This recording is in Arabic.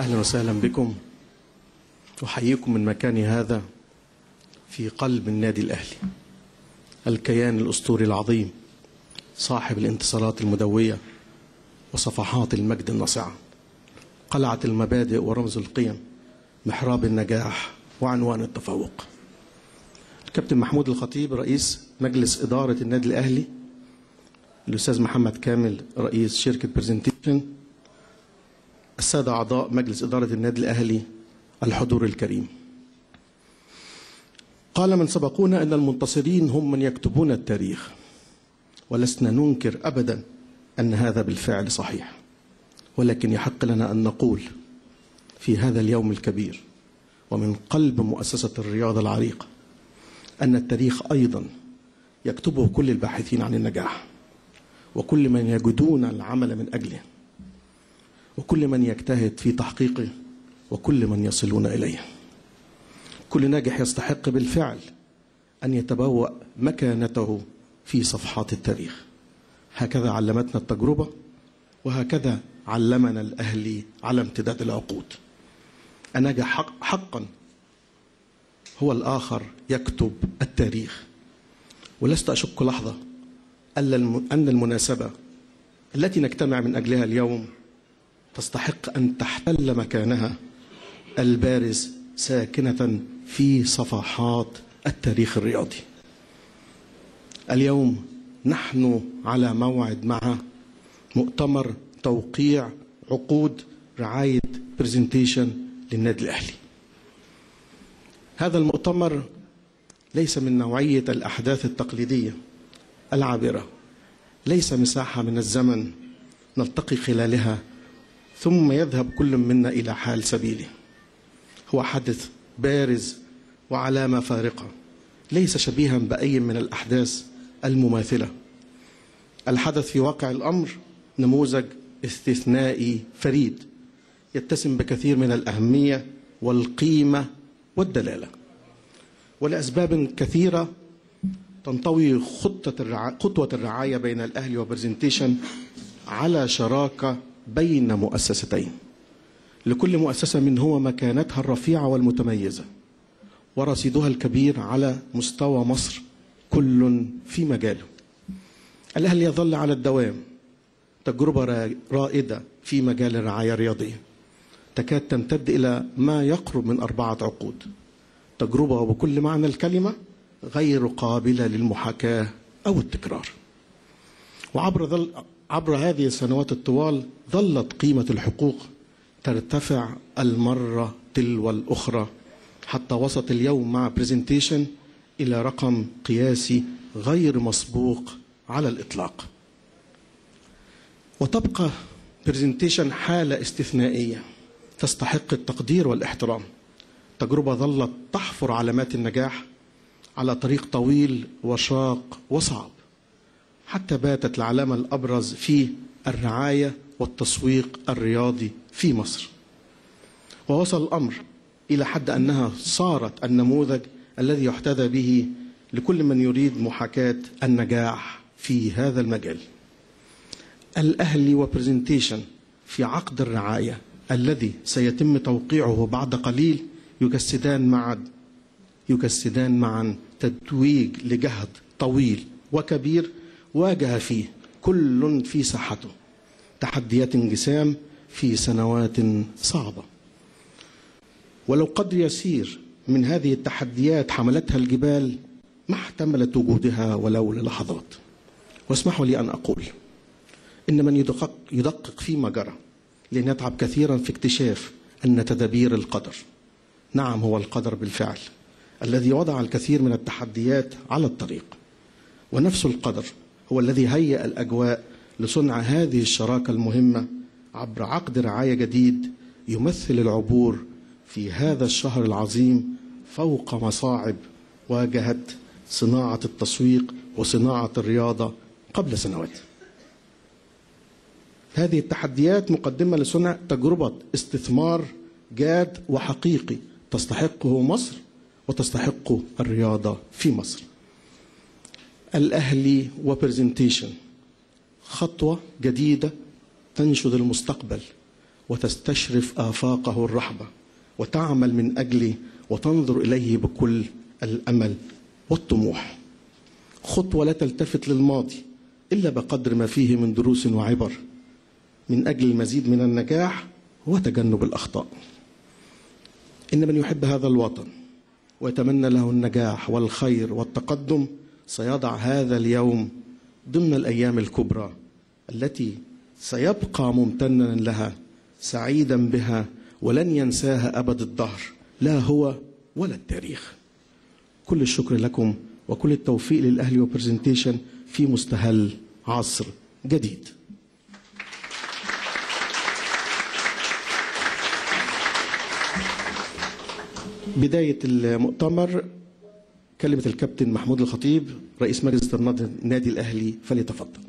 أهلا وسهلا بكم. أحييكم من مكاني هذا في قلب النادي الأهلي، الكيان الأسطوري العظيم، صاحب الانتصارات المدوية وصفحات المجد الناصعة، قلعة المبادئ ورمز القيم، محراب النجاح وعنوان التفوق. الكابتن محمود الخطيب رئيس مجلس إدارة النادي الأهلي، الأستاذ محمد كامل رئيس شركة برزنتيشن، السادة أعضاء مجلس إدارة النادي الأهلي، الحضور الكريم. قال من سبقونا أن المنتصرين هم من يكتبون التاريخ، ولسنا ننكر أبدا أن هذا بالفعل صحيح، ولكن يحق لنا أن نقول في هذا اليوم الكبير ومن قلب مؤسسة الرياضة العريقة أن التاريخ أيضا يكتبه كل الباحثين عن النجاح، وكل من يجدون العمل من أجله، وكل من يجتهد في تحقيقه، وكل من يصلون إليه. كل ناجح يستحق بالفعل أن يتبوأ مكانته في صفحات التاريخ. هكذا علمتنا التجربة، وهكذا علمنا الأهلي على امتداد العقود. الناجح حقا هو الآخر يكتب التاريخ، ولست أشك لحظة أن المناسبة التي نجتمع من أجلها اليوم تستحق أن تحتل مكانها البارز ساكنة في صفحات التاريخ الرياضي. اليوم نحن على موعد مع مؤتمر توقيع عقود رعاية برزنتيشن للنادي الأهلي. هذا المؤتمر ليس من نوعية الأحداث التقليدية العابرة، ليس مساحة من الزمن نلتقي خلالها ثم يذهب كل منا إلى حال سبيله. هو حدث بارز وعلامة فارقة، ليس شبيها بأي من الأحداث المماثلة. الحدث في واقع الأمر نموذج استثنائي فريد، يتسم بكثير من الأهمية والقيمة والدلالة، ولأسباب كثيرة تنطوي خطوة الرعاية بين الأهلي وبرزنتيشن على شراكة بين مؤسستين، لكل مؤسسة منهما مكانتها الرفيعة والمتميزة ورصيدها الكبير على مستوى مصر، كل في مجاله. الأهلي يظل على الدوام تجربة رائدة في مجال الرعاية الرياضية، تكاد تمتد إلى ما يقرب من 4 عقود. تجربة وبكل معنى الكلمة غير قابلة للمحاكاة أو التكرار. وعبر هذه السنوات الطوال ظلت قيمة الحقوق ترتفع المرة تلو الأخرى، حتى وصلت اليوم مع برزنتيشن إلى رقم قياسي غير مسبوق على الإطلاق. وتبقى برزنتيشن حالة استثنائية تستحق التقدير والاحترام. تجربة ظلت تحفر علامات النجاح على طريق طويل وشاق وصعب، حتى باتت العلامة الأبرز في الرعاية والتسويق الرياضي في مصر. ووصل الأمر إلى حد أنها صارت النموذج الذي يحتذى به لكل من يريد محاكاة النجاح في هذا المجال. الأهلي وبرزنتيشن في عقد الرعاية الذي سيتم توقيعه بعد قليل يجسدان معا تتويج لجهد طويل وكبير واجه فيه كل في ساحته تحديات جسام في سنوات صعبة. ولو قدر يسير من هذه التحديات حملتها الجبال ما احتملت وجودها ولو للحظات. واسمحوا لي أن أقول إن من يدقق فيما جرى لن يتعب كثيرا في اكتشاف أن تدابير القدر، نعم هو القدر بالفعل الذي وضع الكثير من التحديات على الطريق، ونفس القدر هو الذي هيأ الأجواء لصنع هذه الشراكة المهمة عبر عقد رعاية جديد يمثل العبور في هذا الشهر العظيم فوق مصاعب واجهت صناعة التسويق وصناعة الرياضة قبل سنوات. هذه التحديات مقدمة لصنع تجربة استثمار جاد وحقيقي تستحقه مصر وتستحقه الرياضة في مصر. الأهلي وبرزنتيشن خطوة جديدة تنشد المستقبل وتستشرف آفاقه الرحبة وتعمل من أجله وتنظر إليه بكل الأمل والطموح. خطوة لا تلتفت للماضي إلا بقدر ما فيه من دروس وعبر من أجل المزيد من النجاح وتجنب الأخطاء. إن من يحب هذا الوطن ويتمنى له النجاح والخير والتقدم سيضع هذا اليوم ضمن الأيام الكبرى التي سيبقى ممتنا لها سعيدا بها ولن ينساها أبد الدهر، لا هو ولا التاريخ. كل الشكر لكم وكل التوفيق للأهلي وبرزنتيشن في مستهل عصر جديد. بداية المؤتمر كلمة الكابتن محمود الخطيب رئيس مجلس النادي الأهلي، فليتفضل.